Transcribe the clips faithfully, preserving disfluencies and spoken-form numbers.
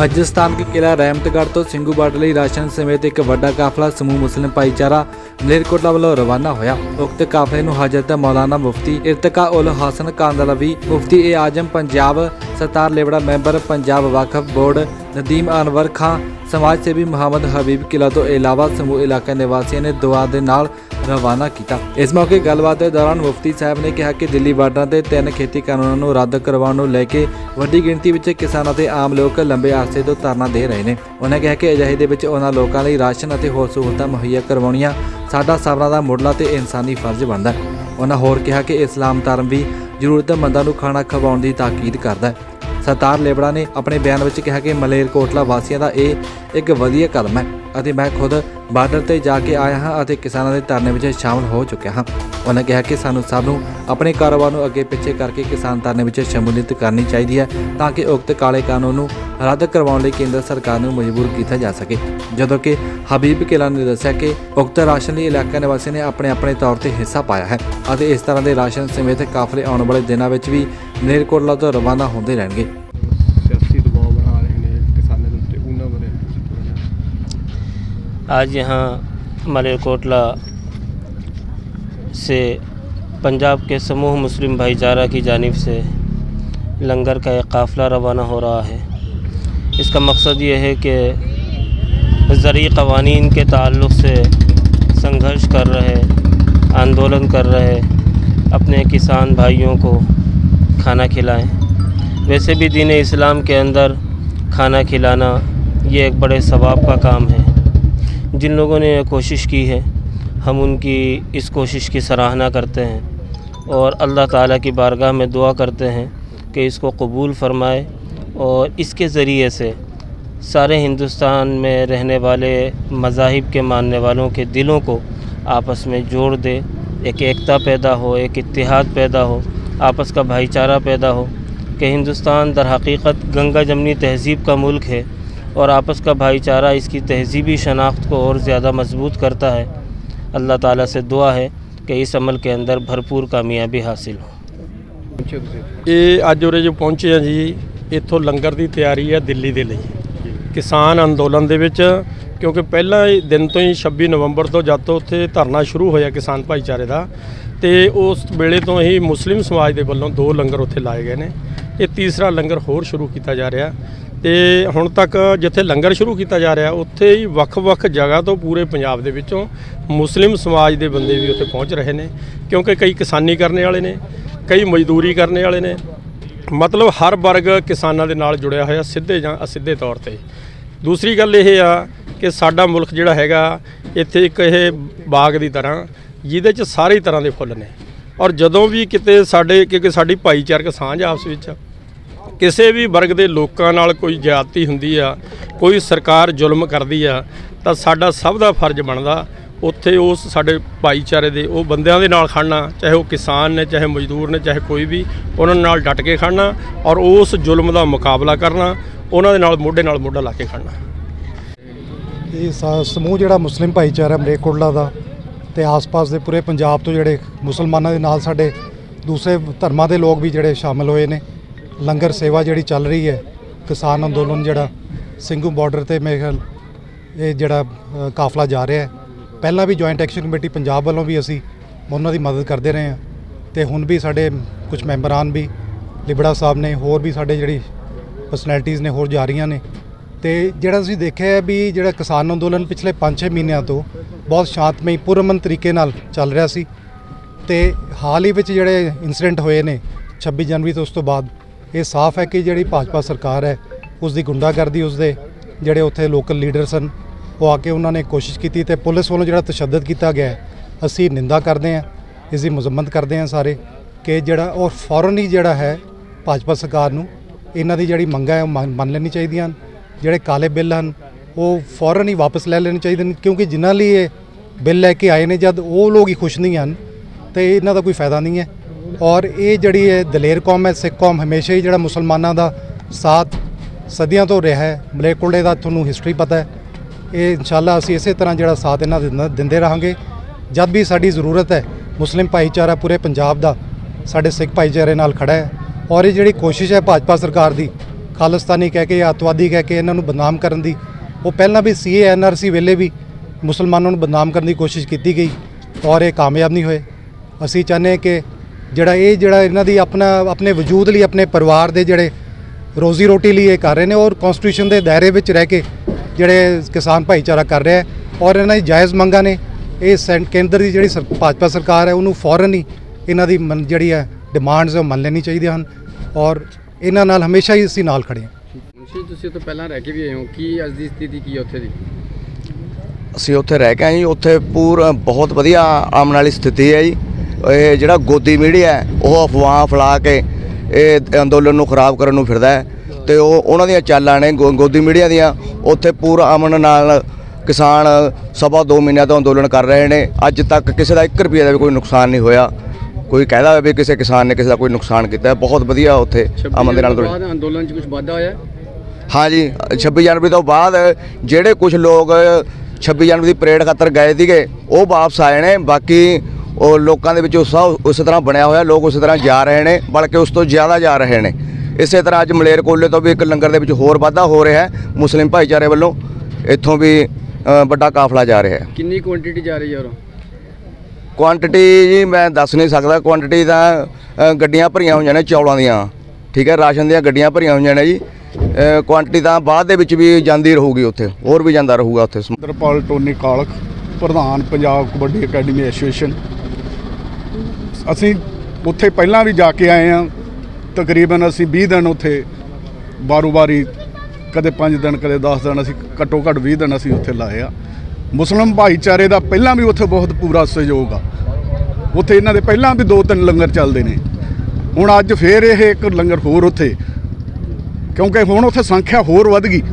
राजस्थान के किला रहमतगढ़ तो ਸਿੰਘੂ ਬਾਰਡਰ ਲਈ राशन समेत एक ਵੱਡਾ काफिला समूह मुस्लिम भाईचारा मलेरकोटला वालों रवाना होया। उक्त काफिले नूं हजरत मौलाना मुफ्ती इरतिका उल हसन कांदलवी, मुफ्ती ए आजम पंजाब, सतार लेवड़ा मैंबर पंजाब वक्फ बोर्ड नदीम अनवर खान, समाज सेवी मुहम्मद हबीब किला तो इलावा समूह इलाका निवासियों ने दुआ दे नाल रवाना किया। इस मौके गलबात के दौरान मुफ्ती साहब ने कहा कि दिल्ली बार्डर से तीन खेती कानूनों को रद्द करवाने को लेके वड्डी गिणती में किसानों ते आम लोग लंबे अरसे तो धरना दे रहे हैं। उन्होंने कहा कि अजिहे दे विच उन्हां लोकां लई राशन और होर सहूलतां मुहैया करवाउणियां साडा सबरां दा मुढ़ला ते इंसानी फर्ज बनदा है। उन्होंने होर कहा कि इस्लाम धर्म भी जरूरतमंदां नूं खाना खवाउण दी ताकीद करदा है। सतार लेबड़ा ने अपने बयान में कहा कि मलेरकोटला वासियों का यह एक वधिया कदम है और मैं खुद बार्डर से जाके आया हाँ और किसानों के धरने में शामिल हो चुका हाँ। उन्होंने कहा कि सानू सब नूं अपने कारोबार नूं अगे पिछे करके किसान धरने में शमूलियत करनी चाहिए है ताकि उक्त काले कानून नूं रद्द करवाउण लई केंद्र सरकार नूं मजबूर किया जा सके। जदों कि हबीब किला ने दस्सिया कि उक्त राशन लई इलाका निवासियों ने अपने अपने तौर पर हिस्सा पाया है और इस तरह के राशन समेत काफिले आने वाले दिनों में भी मलेरकोटला तो रवाना होते रहेंगे। आज यहाँ मलेरकोटला से पंजाब के समूह मुस्लिम भाईचारा की जानिब से लंगर का एक काफ़िला रवाना हो रहा है। इसका मकसद ये है कि ज़रूरी क़वानीन के ताल्लुक़ से संघर्ष कर रहे, आंदोलन कर रहे अपने किसान भाइयों को खाना खिलाएं। वैसे भी दीन इस्लाम के अंदर खाना खिलाना ये एक बड़े सवाब का काम है। जिन लोगों ने कोशिश की है हम उनकी इस कोशिश की सराहना करते हैं और अल्लाह ताला की बारगाह में दुआ करते हैं कि इसको कबूल फरमाए और इसके ज़रिए से सारे हिंदुस्तान में रहने वाले मज़ाहिब के मानने वालों के दिलों को आपस में जोड़ दे, एक एकता पैदा हो, एक इत्तिहाद पैदा हो, आपस का भाईचारा पैदा हो कि हिंदुस्तान दर हकीकत गंगा जमनी तहज़ीब का मुल्क है और आपस का भाईचारा इसकी तहज़ीबी शनाख्त को और ज़्यादा मजबूत करता है। अल्लाह ताला से दुआ है कि इस अमल के अंदर भरपूर कामयाबी हासिल हो। ये अज उरे जो पहुँचे हैं जी, इत्थों लंगर की तैयारी है दिल्ली के लिए किसान अंदोलन दे विच, क्योंकि पहला दिन तो ही छब्बी नवंबर तो जद तो उत्थे धरना शुरू होया किसान भाईचारे का, तो उस वेले तो ही मुस्लिम समाज के वलों दो लंगर उत्थे लाए गए हैं। ये तीसरा लंगर होर शुरू किया जा रहा, तो हुण तक जिथे लंगर शुरू किया जा रहा उत्थे ही वक्-वक् जगह तो पूरे पंजाब दे विचों मुस्लिम समाज के बंदे भी उत्थे पहुँच रहे हैं, क्योंकि कई किसानी करने वाले ने, कई मजदूरी करने वाले ने, मतलब हर वर्ग किसानों के नाल जुड़िया होया सीधे जां असीधे तौर पर। दूसरी गल यह आ कि साडा मुल्क जिहड़ा हैगा इत्थे एक ये बाग की तरह जिहदे च सारी तरह के फुੱਲ ने और जदों भी किते साडे क्योंकि साडी भाईचारक सांझ आपस विच किसी भी वर्ग के लोगों नाल कोई ज्यादती हुंदी आ, कोई सरकार जुल्म करदी आ, तां साडा सब दा फर्ज बनदा उत्थे उस साडे भाईचारे दे वो बंदियां दे नाल खड़ना, चाहे वो किसान ने, चाहे मजदूर ने, चाहे कोई भी, उन्हां नाल डट के खड़ना और उस जुल्म का मुकाबला करना, उन्हां दे नाल मोढे नाल मोढा ला के खड़ना। ये समूह जिहड़ा मुस्लिम भाईचारा मलेरकोटला दा ते आस पास दे पूरे पंजाब तो जिहड़े मुसलमानां दे नाल साडे दूसरे धर्मां दे लोग भी जिहड़े शामिल होए ने। लंगर सेवा जिहड़ी चल रही है, किसान अंदोलन जिहड़ा ਸਿੰਘੂ बॉर्डर ते मेरे ख्याल ये जिहड़ा काफिला जा रहा है, पहला भी जॉइंट एक्शन कमेटी पंजाब वालों भी असी उन्हां दी मदद करते रहे हैं तो हुण भी साडे कुछ मैंबरान भी लिबड़ा साहब ने होर भी साडे जिहड़ी पर्सनैलिटीज़ ने होर जा रही ने। तो जिहड़ा तुसीं देखिआ भी जिहड़ा किसान अंदोलन पिछले पाँच छे महीनों तो बहुत शांतमई पुरअमन तरीके नाल चल रहा सी। ते हाल ही विच जिहड़े इंसीडेंट होए ने छब्बी जनवरी तो उस तो बाद ये साफ है कि जिहड़ी भाजपा सरकार है उसकी गुंडागर्दी, उसके जिहड़े उत्थे लोकल लीडर सन वो आके उन्होंने कोशिश की तो पुलिस वालों जिहड़ा तशद्दद किया गया असी निंदा करते हैं, इसकी मजम्मत करते हैं सारे कि जिहड़ा और फौरन ही जिहड़ा है भाजपा सरकार नूं इन्हां दी जिहड़ी मंगां है मन मन लेनी चाहिए। जिहड़े काले बिल हैं वो फौरन ही वापस ले लेने चाहिए, क्योंकि जिन्हां लई ये बिल लैके आए ने जब वो लोग ही खुश नहीं हैं तो इन्हां दा कोई फायदा नहीं है। और ये जिहड़ी है दलेर कौम है, सिख कौम हमेशा ही जिहड़ा मुसलमानों का साथ सदियों तो रहा है। मलेरकोटले का तुहानूं हिस्टरी पता है, ये इंशाअल्लाह असीं इस तरह जिहड़ा साथ इन्हां दिंदे रहांगे। जब भी साडी जरूरत है मुस्लिम भाईचारा पूरे पंजाब का साडे सिख भाईचारे नाल खड़ा है और ये जिहड़ी कोशिश है भाजपा सरकार की ਖਾਲਿਸਤਾਨੀ ਕਹਿ ਕੇ ਜਾਂ ਅੱਤਵਾਦੀ ਕਹਿ ਕੇ ਇਹਨਾਂ ਨੂੰ ਬਦਨਾਮ ਕਰਨ ਦੀ, ਉਹ ਪਹਿਲਾਂ ਵੀ ਸੀ ਏ ਐਨ ਆਰ ਸੀ ਵੇਲੇ ਵੀ ਮੁਸਲਮਾਨਾਂ ਨੂੰ ਬਦਨਾਮ ਕਰਨ ਦੀ ਕੋਸ਼ਿਸ਼ ਕੀਤੀ ਗਈ ਔਰ ਇਹ ਕਾਮਯਾਬ ਨਹੀਂ ਹੋਏ। ਅਸੀਂ ਚਾਹੁੰਦੇ ਕਿ ਜਿਹੜਾ ਇਹ ਜਿਹੜਾ ਇਹਨਾਂ ਦੀ ਆਪਣਾ ਆਪਣੇ ਵਜੂਦ ਲਈ, ਆਪਣੇ ਪਰਿਵਾਰ ਦੇ ਜਿਹੜੇ ਰੋਜ਼ੀ ਰੋਟੀ ਲਈ ਇਹ ਕਰ ਰਹੇ ਨੇ ਔਰ ਕਨਸਟੀਟਿਊਸ਼ਨ ਦੇ ਦਾਇਰੇ ਵਿੱਚ ਰਹਿ ਕੇ ਜਿਹੜੇ ਕਿਸਾਨ ਭਾਈਚਾਰਾ ਕਰ ਰਿਹਾ ਔਰ ਇਹਨਾਂ ਦੀ ਜਾਇਜ਼ ਮੰਗਾਂ ਨੇ, ਇਹ ਸੈਂਟ ਕੇਂਦਰ ਦੀ ਜਿਹੜੀ ਸਰ ਭਾਜਪਾ ਸਰਕਾਰ ਹੈ ਉਹਨੂੰ ਫੌਰਨ ਹੀ ਇਹਨਾਂ ਦੀ ਮਨ ਜਿਹੜੀ ਹੈ ਡਿਮਾਂਡਸ ਉਹ ਮੰਨ ਲੈਣੀ ਚਾਹੀਦੀਆਂ ਹਨ ਔਰ ਇਹਨਾਂ ਨਾਲ ਹਮੇਸ਼ਾ ਹੀ ਅਸੀਂ ਨਾਲ ਖੜੇ ਹਾਂ। ਮੁਨਸ਼ੀ ਤੁਸੀਂ ਉੱਥੇ ਪਹਿਲਾਂ ਰਹਿ ਕੇ ਵੀ ਆਏ ਹੋ, ਕੀ ਅੱਜ ਦੀ ਸਥਿਤੀ ਕੀ ਹੈ ਉੱਥੇ ਦੀ? ਅਸੀਂ ਉੱਥੇ ਰਹਿ ਕੇ ਆਏ ਜੀ, ਉੱਥੇ ਪੂਰਾ ਬਹੁਤ ਵਧੀਆ ਆਉਣ ਵਾਲੀ ਸਥਿਤੀ ਹੈ ਜੀ। ਇਹ ਜਿਹੜਾ ਗੋਦੀ ਮੀਡੀਆ ਹੈ ਉਹ ਅਫਵਾਹ ਫੈਲਾ ਕੇ ਇਹ ਅੰਦੋਲਨ ਨੂੰ ਖਰਾਬ ਕਰਨ ਨੂੰ ਫਿਰਦਾ ਹੈ ਤੇ ਉਹ ਉਹਨਾਂ ਦੀਆਂ ਚਾਲਾਂ ਨੇ ਗੋ ਗੋਦੀ ਮੀਡੀਆ ਦੀਆਂ। ਉੱਥੇ ਪੂਰਾ ਅਮਨ ਨਾਲ ਕਿਸਾਨ ਸਵਾ ਦੋ ਮਹੀਨਿਆਂ ਤੋਂ ਅੰਦੋਲਨ ਕਰ ਰਹੇ ਨੇ, ਅੱਜ ਤੱਕ ਕਿਸੇ ਦਾ ਇੱਕ ਰੁਪਈਏ ਦਾ ਵੀ ਕੋਈ ਨੁਕਸਾਨ ਨਹੀਂ ਹੋਇਆ। ਕੋਈ ਕਹਿਦਾ ਵੀ ਕਿਸੇ ਕਿਸਾਨ ਨੇ ਕਿਸੇ ਦਾ ਕੋਈ ਨੁਕਸਾਨ ਕੀਤਾ, ਬਹੁਤ ਵਧੀਆ ਉੱਥੇ ਅਮਨ ਦੇ ਨਾਲ ਅੰਦੋਲਨ 'ਚ ਕੁਝ ਵਾਧਾ ਹੋਇਆ? ਹਾਂ ਜੀ, ਛੱਬੀ ਜਨਵਰੀ ਤੋਂ ਬਾਅਦ ਜਿਹੜੇ ਕੁਝ ਲੋਕ ਛੱਬੀ ਜਨਵਰੀ ਦੀ ਪਰੇਡ ਖਾਤਰ ਗਏ ਸੀਗੇ ਉਹ ਵਾਪਸ ਆਏ ਨੇ। ਬਾਕੀ ਉਹ ਲੋਕਾਂ ਦੇ ਵਿੱਚ ਉਤਸ਼ਾਹ ਉਸੇ ਤਰ੍ਹਾਂ ਬਣਿਆ ਹੋਇਆ, ਲੋਕ ਉਸੇ ਤਰ੍ਹਾਂ ਜਾ ਰਹੇ ਨੇ, ਬਲਕਿ ਉਸ ਤੋਂ ਜ਼ਿਆਦਾ ਜਾ ਰਹੇ ਨੇ। ਇਸੇ ਤਰ੍ਹਾਂ ਅੱਜ ਮਲੇਰਕੋਟਲੇ ਤੋਂ ਵੀ ਇੱਕ ਲੰਗਰ ਦੇ ਵਿੱਚ ਹੋਰ ਵਾਧਾ ਹੋ ਰਿਹਾ ਹੈ ਮੁਸਲਿਮ ਭਾਈਚਾਰੇ ਵੱਲੋਂ, ਇੱਥੋਂ ਵੀ ਵੱਡਾ ਕਾਫਲਾ ਜਾ ਰਿਹਾ ਹੈ। ਕਿੰਨੀ ਕੁਆਂਟੀਟੀ ਜਾ ਰਹੀ ਹੈ? ਕੁਆਂਟੀਟੀ ਜੀ ਮੈਂ ਦੱਸ ਨਹੀਂ ਸਕਦਾ, ਕੁਆਂਟੀਟੀ ਤਾਂ ਗੱਡੀਆਂ ਭਰੀਆਂ ਹੋਈਆਂ ਨੇ ਚੌਲਾਂ ਦੀਆਂ, ਠੀਕ ਹੈ, ਰਾਸ਼ਨ ਦੀਆਂ ਗੱਡੀਆਂ ਭਰੀਆਂ ਹੋਈਆਂ ਨੇ ਜੀ। ਕੁਆਂਟੀਟੀ ਤਾਂ ਬਾਅਦ ਦੇ ਵਿੱਚ ਵੀ ਜਾਂਦੀ ਰਹੂਗੀ, ਉੱਥੇ ਹੋਰ ਵੀ ਜਾਂਦਾ ਰਹੂਗਾ। ਉੱਥੇ ਇੰਦਰਪਾਲ ਟੋਨੀ ਕਾਲਖ, ਪ੍ਰਧਾਨ ਪੰਜਾਬ ਕਬੱਡੀ ਅਕੈਡਮੀ ਐਸੋਸੀਏਸ਼ਨ। ਅਸੀਂ ਉੱਥੇ ਪਹਿਲਾਂ ਵੀ ਜਾ ਕੇ ਆਏ ਹਾਂ, ਤਕਰੀਬਨ ਅਸੀਂ ਵੀਹ ਦਿਨ ਉੱਥੇ ਬਾਰੋ ਬਾਰੀ, ਕਦੇ ਪੰਜ ਦਿਨ ਕਦੇ ਦਸ ਦਿਨ, ਅਸੀਂ ਘੱਟੋ ਘੱਟ ਵੀਹ ਦਿਨ ਅਸੀਂ ਉੱਥੇ ਲਾਏ ਆ। ਮੁਸਲਿਮ ਭਾਈਚਾਰੇ ਦਾ ਪਹਿਲਾਂ ਵੀ ਉੱਥੇ ਬਹੁਤ ਪੂਰਾ ਸਹਿਯੋਗ ਆ। ਉੱਥੇ ਇਹਨਾਂ ਦੇ ਪਹਿਲਾਂ ਵੀ ਦੋ ਤਿੰਨ ਲੰਗਰ ਚੱਲਦੇ ਨੇ, ਹੁਣ ਅੱਜ ਫੇਰ ਇਹ ਇੱਕ ਲੰਗਰ ਹੋਰ ਉੱਥੇ, ਕਿਉਂਕਿ ਹੁਣ ਉੱਥੇ ਸੰਖਿਆ ਹੋਰ ਵੱਧ ਗਈ।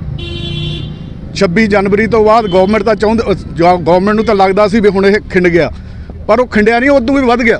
ਛੱਬੀ ਜਨਵਰੀ ਤੋਂ ਬਾਅਦ ਗੌਰਮੈਂਟ ਤਾਂ ਚਾਹੁੰਦੇ, ਗੌਰਮੈਂਟ ਨੂੰ ਤਾਂ ਲੱਗਦਾ ਸੀ ਵੀ ਹੁਣ ਇਹ ਖਿੰਡ ਗਿਆ, ਪਰ ਉਹ ਖਿੰਡਿਆ ਨਹੀਂ, ਉਦੋਂ ਵੀ ਵੱਧ ਗਿਆ।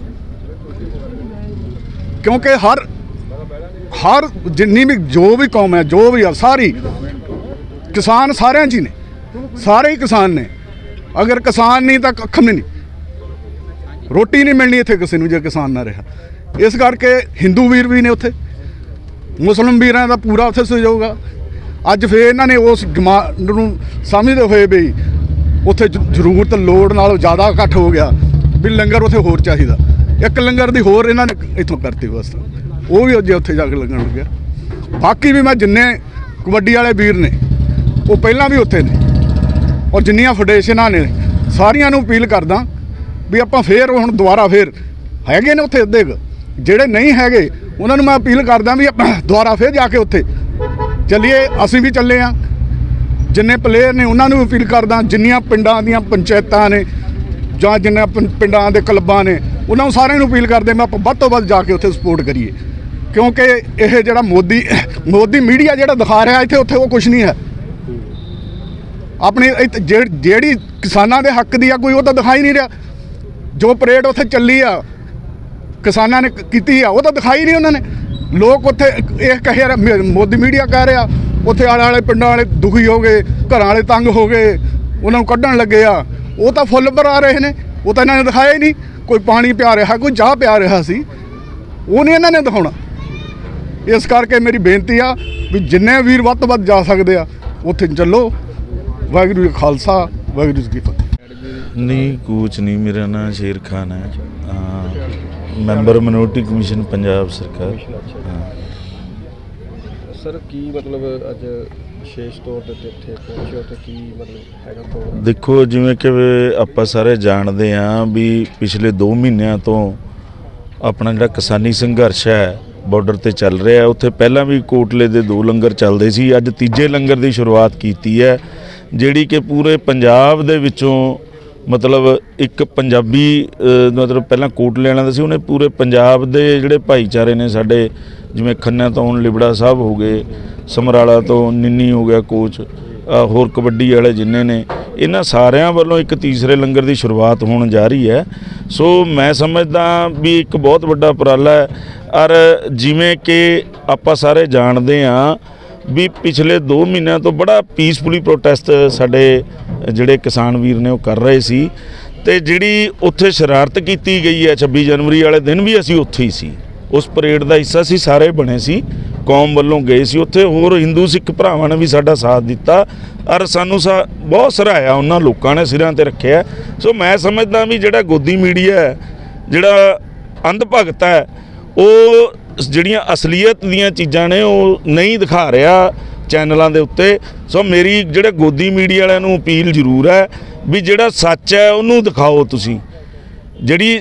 ਕਿਉਂਕਿ ਹਰ ਹਰ ਜਿੰਨੀ ਵੀ ਜੋ ਵੀ ਕੌਮ ਹੈ, ਜੋ ਵੀ ਆ, ਸਾਰੀ ਕਿਸਾਨ ਸਾਰਿਆਂ 'ਚ ਹੀ ਨੇ, ਸਾਰੇ ਹੀ ਕਿਸਾਨ ਨੇ। ਅਗਰ ਕਿਸਾਨ ਨਹੀਂ ਤਾਂ ਕੱਖ ਨਹੀਂ, ਰੋਟੀ ਨਹੀਂ ਮਿਲਣੀ ਇੱਥੇ ਕਿਸੇ ਨੂੰ ਜੇ ਕਿਸਾਨ ਨਾ ਰਿਹਾ। ਇਸ ਕਰਕੇ ਹਿੰਦੂ ਵੀਰ ਵੀ ਨੇ ਉੱਥੇ, ਮੁਸਲਿਮ ਵੀਰਾਂ ਦਾ ਪੂਰਾ ਉੱਥੇ ਸਹਿਯੋਗ ਆ। ਅੱਜ ਫਿਰ ਇਹਨਾਂ ਨੇ ਉਸ ਡਿਮਾਂਡ ਨੂੰ ਸਮਝਦੇ ਹੋਏ ਵੀ ਉੱਥੇ ਜ਼ਰੂਰਤ ਲੋੜ ਨਾਲੋਂ ਜ਼ਿਆਦਾ ਇਕੱਠ ਹੋ ਗਿਆ, ਵੀ ਲੰਗਰ ਉੱਥੇ ਹੋਰ ਚਾਹੀਦਾ। ਇੱਕ ਲੰਗਰ ਦੀ ਹੋਰ ਇਹਨਾਂ ਨੇ ਇੱਥੋਂ ਕਰਤੀ ਬਸ, ਉਹ ਵੀ ਅੱਜ ਉੱਥੇ ਜਾ ਕੇ ਲੱਗਣ ਲੱਗਿਆ। ਬਾਕੀ ਵੀ ਮੈਂ ਜਿੰਨੇ ਕਬੱਡੀ ਵਾਲੇ ਵੀਰ ਨੇ ਉਹ ਪਹਿਲਾਂ ਵੀ ਉੱਥੇ ਨੇ, ਔਰ ਜਿੰਨੀਆਂ ਫੈਡਰੇਸ਼ਨਾਂ ਨੇ ਸਾਰੀਆਂ ਨੂੰ ਅਪੀਲ ਕਰਦਾ ਵੀ ਆਪਾਂ ਫੇਰ ਹੁਣ ਦੁਬਾਰਾ ਫੇਰ ਹੈਗੇ ਨੇ ਉੱਥੇ ਅੱਧੇ ਕੁ, ਜਿਹੜੇ ਨਹੀਂ ਹੈਗੇ ਉਹਨਾਂ ਨੂੰ ਮੈਂ ਅਪੀਲ ਕਰਦਾ ਵੀ ਆਪਾਂ ਦੁਬਾਰਾ ਫੇਰ ਜਾ ਕੇ ਉੱਥੇ ਚੱਲੀਏ। ਅਸੀਂ ਵੀ ਚੱਲੇ ਹਾਂ, ਜਿੰਨੇ ਪਲੇਅਰ ਨੇ ਉਹਨਾਂ ਨੂੰ ਅਪੀਲ ਕਰਦਾ, ਜਿੰਨੀਆਂ ਪਿੰਡਾਂ ਦੀਆਂ ਪੰਚਾਇਤਾਂ ਨੇ ਜਾਂ ਜਿੰਨੇ ਪਿੰਡਾਂ ਦੇ ਕਲੱਬਾਂ ਨੇ ਉਹਨਾਂ ਨੂੰ ਸਾਰਿਆਂ ਨੂੰ ਅਪੀਲ ਕਰਦੇ ਮੈਂ ਆਪਾਂ ਵੱਧ ਤੋਂ ਵੱਧ ਜਾ ਕੇ ਉੱਥੇ ਸਪੋਰਟ ਕਰੀਏ। ਕਿਉਂਕਿ ਇਹ ਜਿਹੜਾ ਮੋਦੀ ਮੋਦੀ ਮੀਡੀਆ ਜਿਹੜਾ ਦਿਖਾ ਰਿਹਾ ਇੱਥੇ, ਉੱਥੇ ਉਹ ਕੁਛ ਨਹੀਂ ਹੈ। ਆਪਣੀ ਜਿਹੜੀ ਕਿਸਾਨਾਂ ਦੇ ਹੱਕ ਦੀ ਆ ਕੋਈ ਉਹ ਤਾਂ ਦਿਖਾਈ ਨਹੀਂ ਰਿਹਾ। ਜੋ ਪਰੇਡ ਉੱਥੇ ਚੱਲੀ ਆ ਕਿਸਾਨਾਂ ਨੇ ਕੀਤੀ ਆ ਉਹ ਤਾਂ ਦਿਖਾਈ ਨਹੀਂ ਉਹਨਾਂ ਨੇ। ਲੋਕ ਉੱਥੇ ਇਹ ਕਹਿ ਰਿਹਾ, ਮੋਦੀ ਮੀਡੀਆ ਕਹਿ ਰਿਹਾ ਉੱਥੇ ਆਲੇ ਵਾਲੇ ਪਿੰਡਾਂ ਵਾਲੇ ਦੁਖੀ ਹੋ ਗਏ, ਘਰਾਂ ਵਾਲੇ ਤੰਗ ਹੋ ਗਏ, ਉਹਨਾਂ ਨੂੰ ਕੱਢਣ ਲੱਗੇ ਆ। ਉਹ ਤਾਂ ਫੁੱਲ ਭਰਾ ਰਹੇ ਨੇ, ਉਹ ਤਾਂ ਇਹਨਾਂ ਨੇ ਦਿਖਾਇਆ ਹੀ ਨਹੀਂ। ਕੋਈ ਪਾਣੀ ਪਿਆ ਰਿਹਾ, ਕੋਈ ਚਾਹ ਪਿਆ ਰਿਹਾ ਸੀ, ਉਹ ਨਹੀਂ ਇਹਨਾਂ ਨੇ ਦਿਖਾਉਣਾ। ਇਸ ਕਰਕੇ ਮੇਰੀ ਬੇਨਤੀ ਆ ਵੀ ਜਿੰਨੇ ਵੀਰ ਵੱਧ ਤੋਂ ਵੱਧ ਜਾ ਸਕਦੇ ਆ ਉੱਥੇ ਚੱਲੋ। ਵਾਹਿਗੁਰੂ ਜੀ ਖਾਲਸਾ, ਵਾਹਿਗੁਰੂ ਜੀ ਕੀ ਫਤਿਹ। ਨਹੀਂ ਕੋਚ ਨਹੀਂ, ਮੇਰਾ ਨਾਮ ਸ਼ੇਰ ਖਾਨ ਹੈ, ਮੈਂਬਰ ਮਿਨੋਰਟੀ ਕਮਿਸ਼ਨ ਪੰਜਾਬ ਸਰਕਾਰ। ਸਰ ਕੀ ਮਤਲਬ ਅੱਜ ਵਿਸ਼ੇਸ਼ ਤੌਰ ਤੇ ਇੱਥੇ ਪਹੁੰਚੇ ਹੋ ਤੇ ਕੀ ਮਤਲਬ ਹੈਗਾ ਪ੍ਰੋਗਰਾਮ? ਦੇਖੋ, ਜਿਵੇਂ ਕਿ ਆਪਾਂ ਸਾਰੇ ਜਾਣਦੇ ਹਾਂ ਵੀ ਪਿਛਲੇ ਦੋ ਮਹੀਨਿਆਂ ਤੋਂ ਆਪਣਾ ਜਿਹੜਾ ਕਿਸਾਨੀ ਸੰਘਰਸ਼ ਹੈ ਬਾਰਡਰ ਤੇ ਚੱਲ ਰਿਹਾ। ਉੱਥੇ ਪਹਿਲਾਂ ਵੀ ਕੋਟਲੇ ਦੇ ਦੋ ਲੰਗਰ ਚੱਲਦੇ ਸੀ, ਅੱਜ ਤੀਜੇ ਲੰਗਰ ਦੀ ਸ਼ੁਰੂਆਤ ਕੀਤੀ ਹੈ, ਜਿਹੜੀ ਕਿ ਪੂਰੇ ਪੰਜਾਬ ਦੇ ਵਿੱਚੋਂ ਮਤਲਬ ਇੱਕ ਪੰਜਾਬੀ ਮਤਲਬ ਪਹਿਲਾਂ ਕੋਟਲੇ ਵਾਲਿਆਂ ਦਾ ਸੀ, ਉਹਨੇ ਪੂਰੇ ਪੰਜਾਬ ਦੇ ਜਿਹੜੇ ਭਾਈਚਾਰੇ ਨੇ ਸਾਡੇ, ਜਿਵੇਂ ਖੰਨਾ ਤੋਂ ਲਿਬੜਾ ਸਾਹਿਬ ਹੋ ਗਏ, ਸਮਰਾਲਾ ਤੋਂ ਨਿੰਨੀ ਹੋ ਗਿਆ ਕੋਚ, ਹੋਰ ਕਬੱਡੀ ਵਾਲੇ ਜਿੰਨੇ ਨੇ, ਇਹਨਾਂ ਸਾਰਿਆਂ ਵੱਲੋਂ ਇੱਕ ਤੀਸਰੇ ਲੰਗਰ ਦੀ ਸ਼ੁਰੂਆਤ ਹੋਣ ਜਾ ਰਹੀ ਹੈ। ਸੋ ਮੈਂ ਸਮਝਦਾ ਵੀ ਇੱਕ ਬਹੁਤ ਵੱਡਾ ਉਪਰਾਲਾ ਹੈ। ਔਰ ਜਿਵੇਂ ਕਿ ਆਪਾਂ ਸਾਰੇ ਜਾਣਦੇ ਹਾਂ ਵੀ ਪਿਛਲੇ ਦੋ ਮਹੀਨਿਆਂ ਤੋਂ ਬੜਾ ਪੀਸਫੁਲੀ ਪ੍ਰੋਟੈਸਟ ਸਾਡੇ ਜਿਹੜੇ ਕਿਸਾਨ ਵੀਰ ਨੇ ਉਹ ਕਰ ਰਹੇ ਸੀ, ਤੇ ਜਿਹੜੀ ਉੱਥੇ ਸ਼ਰਾਰਤ ਕੀਤੀ ਗਈ ਹੈ ਛੱਬੀ ਜਨਵਰੀ ਵਾਲੇ ਦਿਨ ਵੀ ਅਸੀਂ ਉੱਥੇ ਹੀ ਸੀ, ਉਸ ਪਰੇਡ ਦਾ ਹਿੱਸਾ ਸੀ, ਸਾਰੇ ਬਣੇ ਸੀ। ਕੌਮ ਵੱਲੋਂ ਗਏ ਸੀ ਉੱਥੇ ਹੋਰ ਹਿੰਦੂ ਸਿੱਖ ਭਰਾਵਾਂ ਨੇ ਵੀ ਸਾਡਾ ਸਾਥ ਦਿੱਤਾ ਔਰ ਸਾਨੂੰ ਸਾ ਬਹੁਤ ਸਰਾਹਿਆ ਉਹਨਾਂ ਲੋਕਾਂ ਨੇ ਸਿਰਾਂ ਤੇ ਰੱਖਿਆ। ਸੋ ਮੈਂ ਸਮਝਦਾ ਵੀ ਜਿਹੜਾ ਗੋਦੀ ਮੀਡੀਆ ਹੈ, ਜਿਹੜਾ ਅੰਧ ਭਗਤ ਹੈ, ਉਹ ਜਿਹੜੀਆਂ ਅਸਲੀਅਤ ਦੀਆਂ ਚੀਜ਼ਾਂ ਨੇ ਉਹ ਨਹੀਂ ਦਿਖਾ ਰਿਹਾ ਚੈਨਲਾਂ ਦੇ ਉੱਤੇ। ਸੋ ਮੇਰੀ ਜਿਹੜੇ ਗੋਦੀ ਮੀਡੀਆ ਵਾਲਿਆਂ ਨੂੰ ਅਪੀਲ ਜ਼ਰੂਰ ਹੈ ਵੀ ਜਿਹੜਾ ਸੱਚ ਹੈ ਉਹਨੂੰ ਦਿਖਾਓ। ਤੁਸੀਂ ਜਿਹੜੀ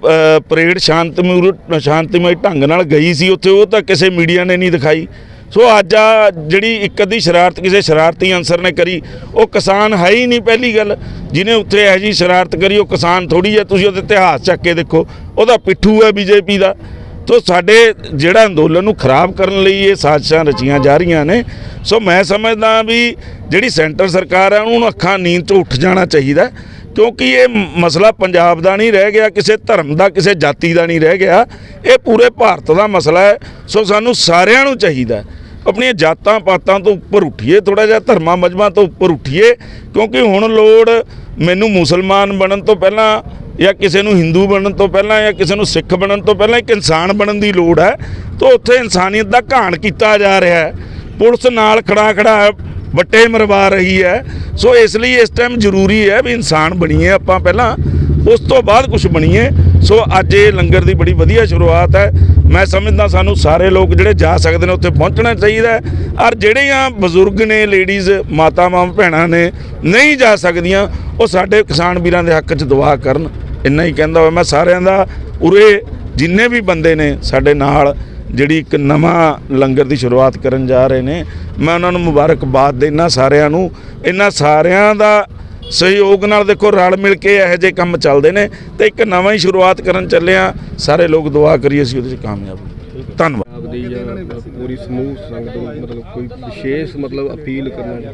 ਪਰੇਡ ਸ਼ਾਂਤਮਈ ਸ਼ਾਂਤਮਈ ਢੰਗ ਨਾਲ ਗਈ ਸੀ ਉੱਥੇ, ਉਹ ਤਾਂ ਕਿਸੇ ਮੀਡੀਆ ਨੇ ਨਹੀਂ ਦਿਖਾਈ। ਸੋ ਅੱਜ ਆ ਜਿਹੜੀ ਇੱਕ ਅੱਧੀ ਸ਼ਰਾਰਤ ਕਿਸੇ ਸ਼ਰਾਰਤੀ ਅਨਸਰ ਨੇ ਕਰੀ, ਉਹ ਕਿਸਾਨ ਹੈ ਹੀ ਨਹੀਂ। ਪਹਿਲੀ ਗੱਲ, ਜਿਹਨੇ ਉੱਥੇ ਇਹੋ ਜਿਹੀ ਸ਼ਰਾਰਤ ਕਰੀ ਉਹ ਕਿਸਾਨ ਥੋੜ੍ਹੀ ਹੈ। ਤੁਸੀਂ ਉਹਦੇ ਇਤਿਹਾਸ ਚੱਕ ਕੇ ਦੇਖੋ, ਉਹਦਾ ਪਿੱਠੂ ਹੈ ਬੀਜੇਪੀ ਦਾ। ਤੋ ਸਾਡੇ ਜਿਹੜਾ ਅੰਦੋਲਨ ਨੂੰ ਖਰਾਬ ਕਰਨ ਲਈ ਇਹ ਸਾਜ਼ਿਸ਼ਾਂ ਰਚੀਆਂ ਜਾ ਰਹੀਆਂ ਨੇ। ਸੋ ਮੈਂ ਸਮਝਦਾ ਵੀ ਜਿਹੜੀ ਸੈਂਟਰ ਸਰਕਾਰ ਹੈ ਉਹਨੂੰ ਅੱਖਾਂ ਨੀਂਦ 'ਚੋਂ ਉੱਠ ਜਾਣਾ ਚਾਹੀਦਾ, ਕਿਉਂਕਿ ਇਹ ਮਸਲਾ ਪੰਜਾਬ ਦਾ ਨਹੀਂ ਰਹਿ ਗਿਆ, ਕਿਸੇ ਧਰਮ ਦਾ, ਕਿਸੇ ਜਾਤੀ ਦਾ ਨਹੀਂ ਰਹਿ ਗਿਆ, ਇਹ ਪੂਰੇ ਭਾਰਤ ਦਾ ਮਸਲਾ ਹੈ। ਸੋ ਸਾਨੂੰ ਸਾਰਿਆਂ ਨੂੰ ਚਾਹੀਦਾ ਆਪਣੀਆਂ ਜਾਤਾਂ ਪਾਤਾਂ ਤੋਂ ਉੱਪਰ ਉੱਠੀਏ, ਥੋੜ੍ਹਾ ਜਿਹਾ ਧਰਮਾਂ ਮਜ਼ਹਬਾਂ ਤੋਂ ਉੱਪਰ ਉੱਠੀਏ, ਕਿਉਂਕਿ ਹੁਣ ਲੋੜ ਮੈਨੂੰ ਮੁਸਲਮਾਨ ਬਣਨ ਤੋਂ ਪਹਿਲਾਂ ਜਾਂ ਕਿਸੇ ਨੂੰ ਹਿੰਦੂ ਬਣਨ ਤੋਂ ਪਹਿਲਾਂ ਜਾਂ ਕਿਸੇ ਨੂੰ ਸਿੱਖ ਬਣਨ ਤੋਂ ਪਹਿਲਾਂ ਇੱਕ ਇਨਸਾਨ ਬਣਨ ਦੀ ਲੋੜ ਹੈ। ਤਾਂ ਉੱਥੇ ਇਨਸਾਨੀਅਤ ਦਾ ਘਾਣ ਕੀਤਾ ਜਾ ਰਿਹਾ ਹੈ, ਪੁਲਿਸ ਨਾਲ ਖੜਾ ਖੜਾ ਵੱਟੇ ਮਰਵਾ ਰਹੀ ਹੈ। ਸੋ ਇਸ ਲਈ ਇਸ ਟਾਈਮ ਜ਼ਰੂਰੀ ਹੈ ਵੀ ਇਨਸਾਨ ਬਣੀਏ ਆਪਾਂ ਪਹਿਲਾਂ, ਉਸ ਤੋਂ ਬਾਅਦ ਕੁਝ ਬਣੀਏ। ਸੋ ਅੱਜ ਇਹ ਲੰਗਰ ਦੀ ਬੜੀ ਵਧੀਆ ਸ਼ੁਰੂਆਤ ਹੈ। ਮੈਂ ਸਮਝਦਾ ਸਾਨੂੰ ਸਾਰੇ ਲੋਕ ਜਿਹੜੇ ਜਾ ਸਕਦੇ ਨੇ ਉੱਥੇ ਪਹੁੰਚਣਾ ਚਾਹੀਦਾ। ਔਰ ਜਿਹੜੀਆਂ ਬਜ਼ੁਰਗ ਨੇ, ਲੇਡੀਜ਼, ਮਾਤਾਵਾਂ, ਭੈਣਾਂ ਨੇ ਨਹੀਂ ਜਾ ਸਕਦੀਆਂ, ਉਹ ਸਾਡੇ ਕਿਸਾਨ ਵੀਰਾਂ ਦੇ ਹੱਕ 'ਚ ਦੁਆ ਕਰਨ। ਇੰਨਾ ਹੀ ਕਹਿੰਦਾ ਹੋਇਆ ਮੈਂ ਸਾਰਿਆਂ ਦਾ, ਉਰੇ ਜਿੰਨੇ ਵੀ ਬੰਦੇ ਨੇ ਸਾਡੇ ਨਾਲ ਜਿਹੜੀ ਇੱਕ ਨਵਾਂ ਲੰਗਰ ਦੀ ਸ਼ੁਰੂਆਤ ਕਰਨ ਜਾ ਰਹੇ ਨੇ, ਮੈਂ ਉਹਨਾਂ ਨੂੰ ਮੁਬਾਰਕਬਾਦ ਦੇਣਾ ਸਾਰਿਆਂ ਨੂੰ। ਇਹਨਾਂ ਸਾਰਿਆਂ ਦਾ ਸਹਿਯੋਗ ਨਾਲ ਦੇਖੋ ਰਲ ਮਿਲ ਕੇ ਇਹੋ ਜਿਹੇ ਕੰਮ ਚੱਲਦੇ ਨੇ ਤੇ ਇੱਕ ਨਵਾਂ ਹੀ ਸ਼ੁਰੂਆਤ ਕਰਨ ਚੱਲੇ ਹਾਂ। ਸਾਰੇ ਲੋਕ ਦੁਆ ਕਰੀਏ ਅਸੀਂ ਉਹਦੇ 'ਚ ਕਾਮਯਾਬ ਹੋਈਏ। ਧੰਨਵਾਦ। ਦੀ ਜਾਂ ਪੂਰੀ ਸਮੂਹ ਸੰਗਤ ਨੂੰ ਮਤਲਬ ਕੋਈ ਵਿਸ਼ੇਸ਼ ਮਤਲਬ ਅਪੀਲ ਕਰਨਾ?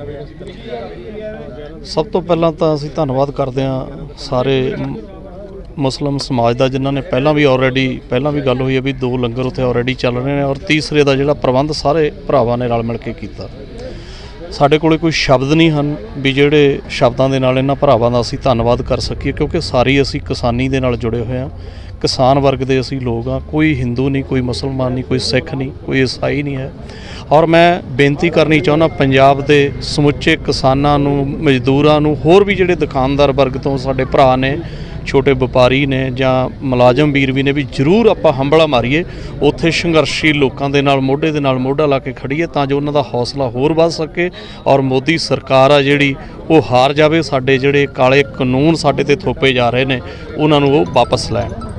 ਸਭ ਤੋਂ ਪਹਿਲਾਂ ਤਾਂ ਅਸੀਂ ਧੰਨਵਾਦ ਕਰਦੇ ਹਾਂ ਸਾਰੇ ਮੁਸਲਿਮ ਸਮਾਜ ਦਾ, ਜਿਨ੍ਹਾਂ ਨੇ ਪਹਿਲਾਂ ਵੀ ਆਲਰੇਡੀ ਪਹਿਲਾਂ ਵੀ ਗੱਲ ਹੋਈ ਹੈ ਵੀ ਦੋ ਲੰਗਰ ਉੱਥੇ ਆਲਰੇਡੀ ਚੱਲ ਰਹੇ ਨੇ, ਔਰ ਤੀਸਰੇ ਦਾ ਜਿਹੜਾ ਪ੍ਰਬੰਧ ਸਾਰੇ ਭਰਾਵਾਂ ਨੇ ਰਲ ਮਿਲ ਕੇ ਕੀਤਾ। ਸਾਡੇ ਕੋਲ ਕੋਈ ਸ਼ਬਦ ਨਹੀਂ ਹਨ ਵੀ ਜਿਹੜੇ ਸ਼ਬਦਾਂ ਦੇ ਨਾਲ ਇਹਨਾਂ ਭਰਾਵਾਂ ਦਾ ਅਸੀਂ ਧੰਨਵਾਦ ਕਰ ਸਕੀਏ, ਕਿਉਂਕਿ ਸਾਰੀ ਅਸੀਂ ਕਿਸਾਨੀ ਦੇ ਨਾਲ ਜੁੜੇ ਹੋਏ ਹਾਂ। ਕਿਸਾਨ ਵਰਗ ਦੇ ਅਸੀਂ ਲੋਕ ਹਾਂ, ਕੋਈ ਹਿੰਦੂ ਨਹੀਂ, ਕੋਈ ਮੁਸਲਮਾਨ ਨਹੀਂ, ਕੋਈ ਸਿੱਖ ਨਹੀਂ, ਕੋਈ ਈਸਾਈ ਨਹੀਂ ਹੈ। ਔਰ ਮੈਂ ਬੇਨਤੀ ਕਰਨੀ ਚਾਹੁੰਦਾ ਪੰਜਾਬ ਦੇ ਸਮੁੱਚੇ ਕਿਸਾਨਾਂ ਨੂੰ, ਮਜ਼ਦੂਰਾਂ ਨੂੰ, ਹੋਰ ਵੀ ਜਿਹੜੇ ਦੁਕਾਨਦਾਰ ਵਰਗ ਤੋਂ ਸਾਡੇ ਭਰਾ ਨੇ, ਛੋਟੇ ਵਪਾਰੀ ਨੇ ਜਾਂ ਮੁਲਾਜ਼ਮ ਵੀਰ ਵੀ ਨੇ, ਵੀ ਜ਼ਰੂਰ ਆਪਾਂ ਹੰਬਲਾ ਮਾਰੀਏ, ਉੱਥੇ ਸੰਘਰਸ਼ੀ ਲੋਕਾਂ ਦੇ ਨਾਲ ਮੋਢੇ ਦੇ ਨਾਲ ਮੋਢਾ ਲਾ ਕੇ ਖੜੀਏ ਤਾਂ ਜੋ ਉਹਨਾਂ ਦਾ ਹੌਸਲਾ ਹੋਰ ਵੱਧ ਸਕੇ ਔਰ ਮੋਦੀ ਸਰਕਾਰ ਆ ਜਿਹੜੀ ਉਹ ਹਾਰ ਜਾਵੇ। ਸਾਡੇ ਜਿਹੜੇ ਕਾਲੇ ਕਾਨੂੰਨ ਸਾਡੇ ਤੇ ਥੋਪੇ ਜਾ ਰਹੇ ਨੇ ਉਹਨਾਂ ਨੂੰ ਉਹ ਵਾਪਸ ਲੈਣ।